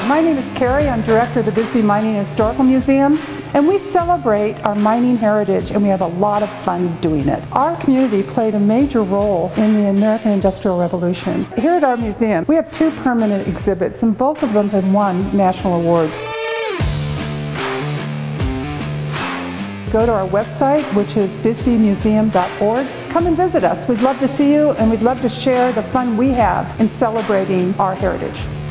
My name is Carrie. I'm director of the Bisbee Mining and Historical Museum, and we celebrate our mining heritage, and we have a lot of fun doing it. Our community played a major role in the American Industrial Revolution. Here at our museum, we have 2 permanent exhibits, and both of them have won national awards. Go to our website, which is bisbeemuseum.org. Come and visit us. We'd love to see you, and we'd love to share the fun we have in celebrating our heritage.